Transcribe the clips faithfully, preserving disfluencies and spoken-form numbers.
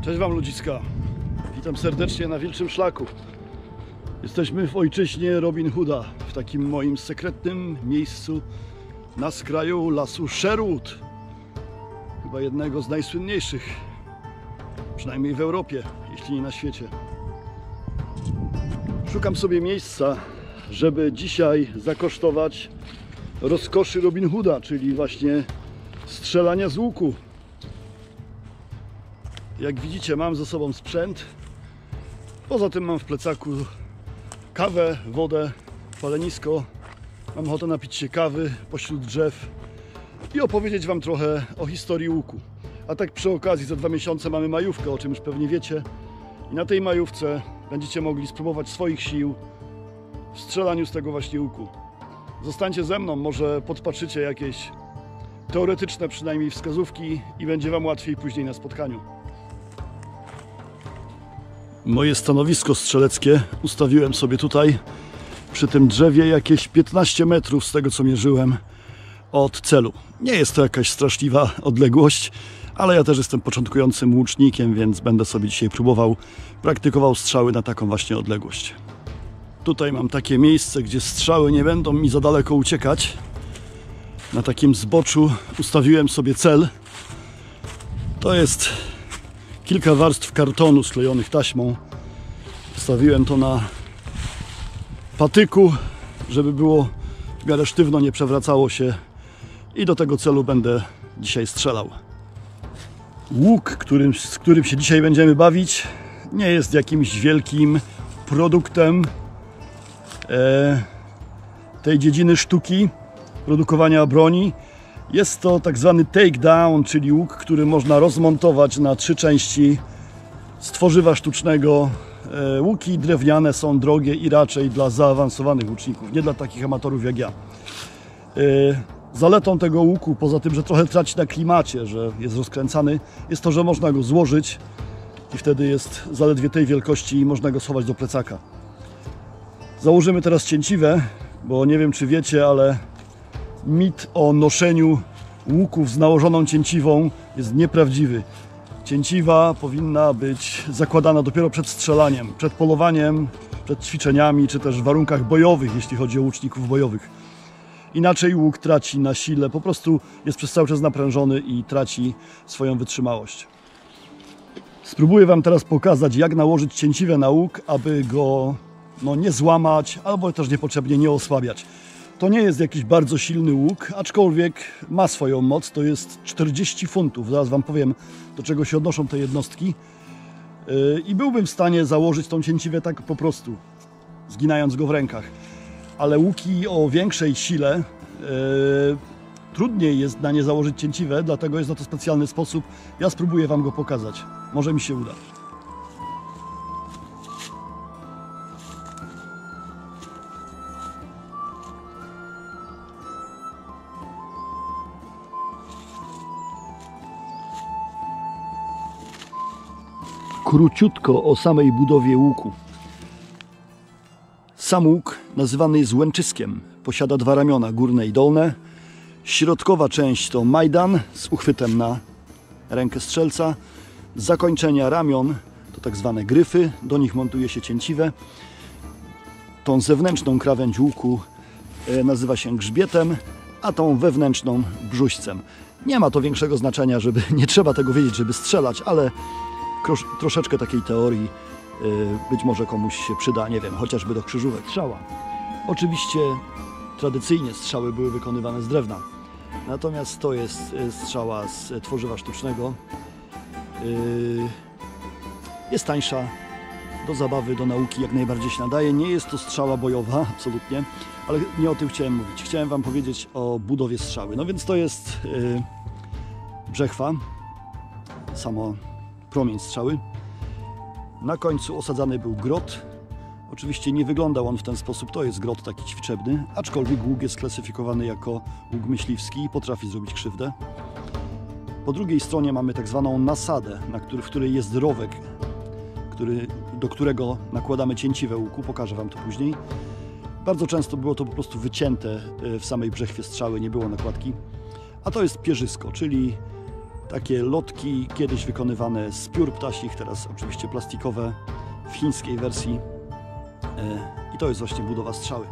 Cześć Wam ludziska, witam serdecznie na Wilczym Szlaku. Jesteśmy w ojczyźnie Robin Hooda, w takim moim sekretnym miejscu na skraju lasu Sherwood. Chyba jednego z najsłynniejszych, przynajmniej w Europie, jeśli nie na świecie. Szukam sobie miejsca, żeby dzisiaj zakosztować rozkoszy Robin Hooda, czyli właśnie strzelania z łuku. Jak widzicie, mam ze sobą sprzęt. Poza tym mam w plecaku kawę, wodę, palenisko. Mam ochotę napić się kawy pośród drzew i opowiedzieć Wam trochę o historii łuku. A tak przy okazji, za dwa miesiące mamy majówkę, o czym już pewnie wiecie. I na tej majówce będziecie mogli spróbować swoich sił w strzelaniu z tego właśnie łuku. Zostańcie ze mną, może podpatrzycie jakieś teoretyczne przynajmniej wskazówki i będzie Wam łatwiej później na spotkaniu. Moje stanowisko strzeleckie ustawiłem sobie tutaj przy tym drzewie jakieś piętnaście metrów z tego, co mierzyłem, od celu. Nie jest to jakaś straszliwa odległość, ale ja też jestem początkującym łucznikiem, więc będę sobie dzisiaj próbował, praktykował strzały na taką właśnie odległość. Tutaj mam takie miejsce, gdzie strzały nie będą mi za daleko uciekać. Na takim zboczu ustawiłem sobie cel. To jest kilka warstw kartonu sklejonych taśmą. Postawiłem to na patyku, żeby było w miarę sztywno, nie przewracało się, i do tego celu będę dzisiaj strzelał. Łuk, którym, z którym się dzisiaj będziemy bawić, nie jest jakimś wielkim produktem e, tej dziedziny sztuki produkowania broni. Jest to tak zwany takedown, czyli łuk, który można rozmontować na trzy części z tworzywa sztucznego. Łuki drewniane są drogie i raczej dla zaawansowanych łuczników, nie dla takich amatorów jak ja. Zaletą tego łuku, poza tym, że trochę traci na klimacie, że jest rozkręcany, jest to, że można go złożyć i wtedy jest zaledwie tej wielkości i można go schować do plecaka. Założymy teraz cięciwę, bo nie wiem, czy wiecie, ale mit o noszeniu łuków z nałożoną cięciwą jest nieprawdziwy. Cięciwa powinna być zakładana dopiero przed strzelaniem, przed polowaniem, przed ćwiczeniami, czy też w warunkach bojowych, jeśli chodzi o łuczników bojowych. Inaczej łuk traci na sile, po prostu jest przez cały czas naprężony i traci swoją wytrzymałość. Spróbuję Wam teraz pokazać, jak nałożyć cięciwę na łuk, aby go no, nie złamać, albo też niepotrzebnie nie osłabiać. To nie jest jakiś bardzo silny łuk, aczkolwiek ma swoją moc. To jest czterdzieści funtów. Zaraz Wam powiem, do czego się odnoszą te jednostki. I byłbym w stanie założyć tą cięciwę tak po prostu, zginając go w rękach. Ale łuki o większej sile, yy, trudniej jest na nie założyć cięciwę, dlatego jest na to specjalny sposób. Ja spróbuję Wam go pokazać. Może mi się uda. Króciutko o samej budowie łuku. Sam łuk nazywany jest łęczyskiem. Posiada dwa ramiona, górne i dolne. Środkowa część to majdan z uchwytem na rękę strzelca. Zakończenia ramion to tak zwane gryfy. Do nich montuje się cięciwę. Tą zewnętrzną krawędź łuku nazywa się grzbietem, a tą wewnętrzną brzuścem. Nie ma to większego znaczenia, żeby nie trzeba tego wiedzieć, żeby strzelać, ale troszeczkę takiej teorii być może komuś się przyda, nie wiem, chociażby do krzyżówek. Strzała. Oczywiście tradycyjnie strzały były wykonywane z drewna, natomiast to jest strzała z tworzywa sztucznego. Jest tańsza, do zabawy, do nauki jak najbardziej się nadaje. Nie jest to strzała bojowa, absolutnie, ale nie o tym chciałem mówić. Chciałem Wam powiedzieć o budowie strzały. No więc to jest brzechwa, samo promień strzały. Na końcu osadzany był grot. Oczywiście nie wyglądał on w ten sposób, to jest grot taki ćwiczebny, aczkolwiek łuk jest klasyfikowany jako łuk myśliwski i potrafi zrobić krzywdę. Po drugiej stronie mamy tak zwaną nasadę, na który, w której jest rowek, który, do którego nakładamy cięciwę łuku, pokażę Wam to później. Bardzo często było to po prostu wycięte w samej brzechwie strzały, nie było nakładki. A to jest pierzysko, czyli Takie lotki kiedyś wykonywane z piór ptasich, teraz oczywiście plastikowe w chińskiej wersji. I to jest właśnie budowa strzały.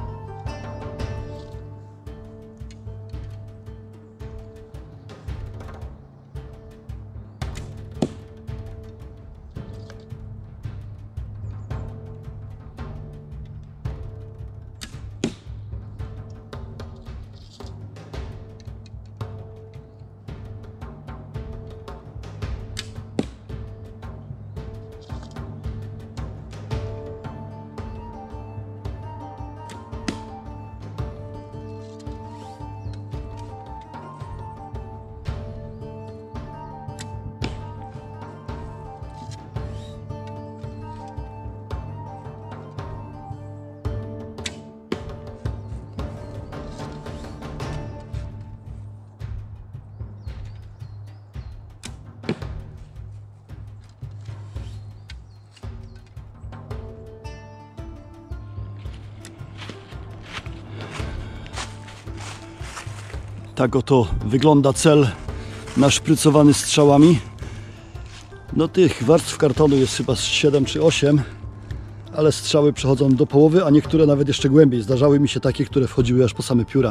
Tak oto wygląda cel naszprycowany strzałami. No tych warstw kartonu jest chyba z siedem czy osiem, ale strzały przechodzą do połowy, a niektóre nawet jeszcze głębiej. Zdarzały mi się takie, które wchodziły aż po same pióra.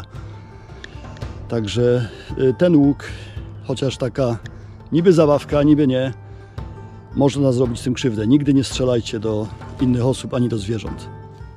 Także ten łuk, chociaż taka niby zabawka, niby nie, można zrobić tym krzywdę. Nigdy nie strzelajcie do innych osób ani do zwierząt.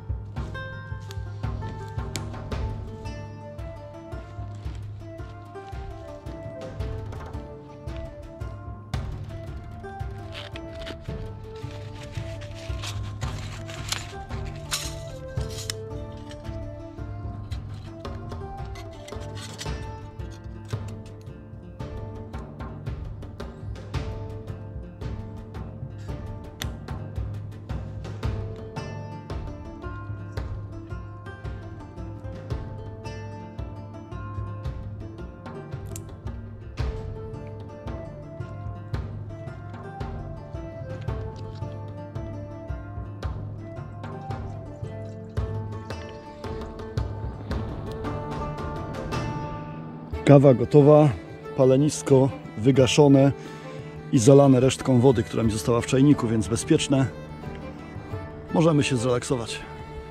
Kawa gotowa, palenisko wygaszone i zalane resztką wody, która mi została w czajniku, więc bezpieczne. Możemy się zrelaksować.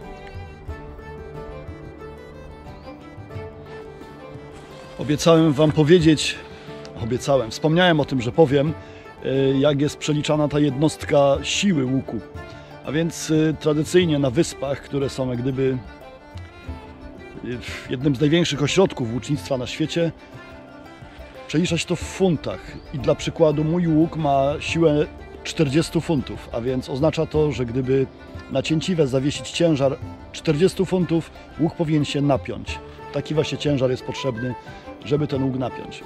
Obiecałem Wam powiedzieć, obiecałem, wspomniałem o tym, że powiem, jak jest przeliczana ta jednostka siły łuku. A więc tradycyjnie na wyspach, które są jak gdyby jednym z największych ośrodków łucznictwa na świecie, przelicza się to w funtach. I dla przykładu mój łuk ma siłę czterdzieści funtów, a więc oznacza to, że gdyby na cięciwe zawiesić ciężar czterdzieści funtów, łuk powinien się napiąć. Taki właśnie ciężar jest potrzebny, żeby ten łuk napiąć.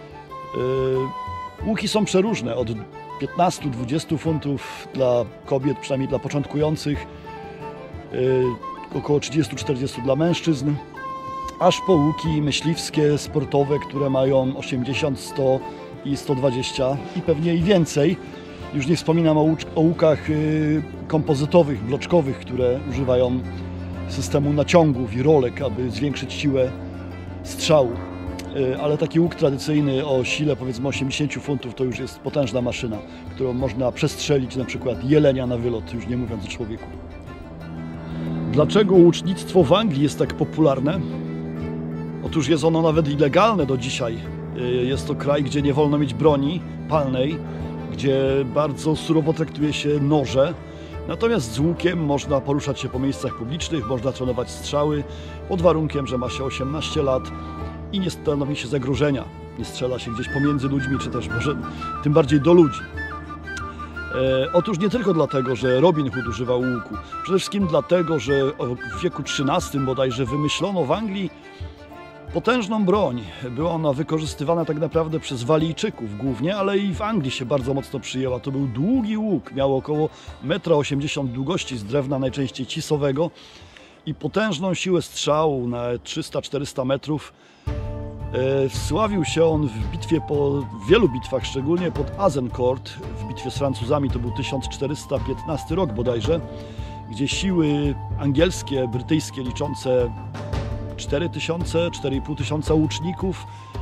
Yy, łuki są przeróżne, od piętnastu do dwudziestu funtów dla kobiet, przynajmniej dla początkujących, yy, około trzydziestu do czterdziestu dla mężczyzn, aż po łuki myśliwskie, sportowe, które mają osiemdziesiąt, sto i sto dwadzieścia i pewnie i więcej. Już nie wspominam o, łucz, o łukach yy, kompozytowych, bloczkowych, które używają systemu naciągów i rolek, aby zwiększyć siłę strzału. Yy, ale taki łuk tradycyjny o sile powiedzmy osiemdziesięciu funtów to już jest potężna maszyna, którą można przestrzelić na przykład jelenia na wylot, już nie mówiąc o człowieku. Dlaczego łucznictwo w Anglii jest tak popularne? Otóż jest ono nawet ilegalne do dzisiaj. Jest to kraj, gdzie nie wolno mieć broni palnej, gdzie bardzo surowo traktuje się noże. Natomiast z łukiem można poruszać się po miejscach publicznych, można trenować strzały pod warunkiem, że ma się osiemnaście lat i nie stanowi się zagrożenia. Nie strzela się gdzieś pomiędzy ludźmi, czy też może tym bardziej do ludzi. E, otóż nie tylko dlatego, że Robin Hood używał łuku. Przede wszystkim dlatego, że w wieku trzynastym bodajże wymyślono w Anglii potężną broń. Była ona wykorzystywana tak naprawdę przez Walijczyków głównie, ale i w Anglii się bardzo mocno przyjęła. To był długi łuk, miał około jeden osiemdziesiąt metra długości z drewna, najczęściej cisowego i potężną siłę strzału na trzysta do czterystu metrów. Wsławił się on w bitwie, po wielu bitwach, szczególnie pod Azincourt, w bitwie z Francuzami, to był tysiąc czterysta piętnasty rok bodajże, gdzie siły angielskie, brytyjskie liczące cztery tysiące, cztery i pół tysiąca łuczników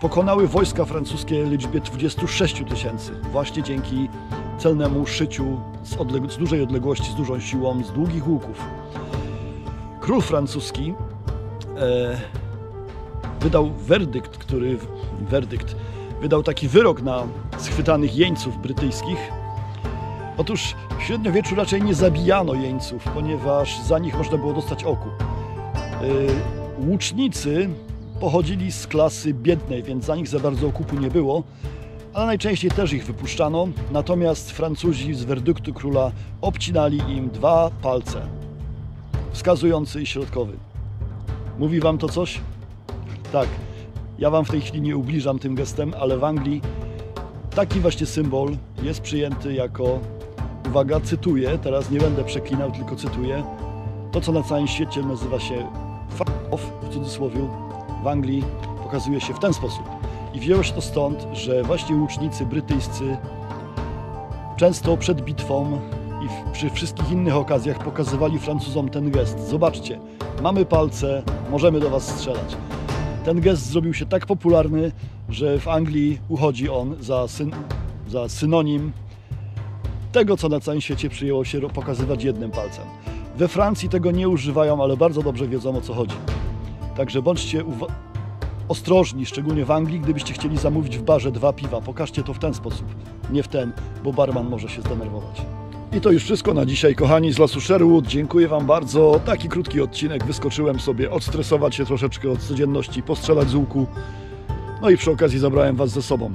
pokonały wojska francuskie liczbie dwudziestu sześciu tysięcy, właśnie dzięki celnemu szyciu z, odleg- z dużej odległości, z dużą siłą, z długich łuków. Król francuski e, wydał werdykt, który werdykt wydał taki wyrok na schwytanych jeńców brytyjskich. Otóż w średniowieczu raczej nie zabijano jeńców, ponieważ za nich można było dostać okup. E, łucznicy pochodzili z klasy biednej, więc za nich za bardzo okupu nie było, ale najczęściej też ich wypuszczano. Natomiast Francuzi z werdyktu króla obcinali im dwa palce, wskazujący i środkowy. Mówi wam to coś? Tak, ja wam w tej chwili nie ubliżam tym gestem, ale w Anglii taki właśnie symbol jest przyjęty jako, uwaga, cytuję, teraz nie będę przeklinał, tylko cytuję, to co na całym świecie nazywa się fuck off, w cudzysłowie, w Anglii pokazuje się w ten sposób. I wzięło się to stąd, że właśnie łucznicy brytyjscy często przed bitwą i przy wszystkich innych okazjach pokazywali Francuzom ten gest. Zobaczcie, mamy palce, możemy do was strzelać. Ten gest zrobił się tak popularny, że w Anglii uchodzi on za, syn, za synonim tego, co na całym świecie przyjęło się pokazywać jednym palcem. We Francji tego nie używają, ale bardzo dobrze wiedzą, o co chodzi. Także bądźcie ostrożni, szczególnie w Anglii, gdybyście chcieli zamówić w barze dwa piwa. Pokażcie to w ten sposób, nie w ten, bo barman może się zdenerwować. I to już wszystko na dzisiaj, kochani, z lasu Sherwood. Dziękuję wam bardzo. Taki krótki odcinek. Wyskoczyłem sobie odstresować się troszeczkę od codzienności, postrzelać z łuku. No i przy okazji zabrałem was ze sobą.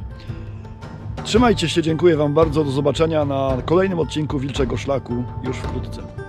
Trzymajcie się, dziękuję wam bardzo. Do zobaczenia na kolejnym odcinku Wilczego Szlaku już wkrótce.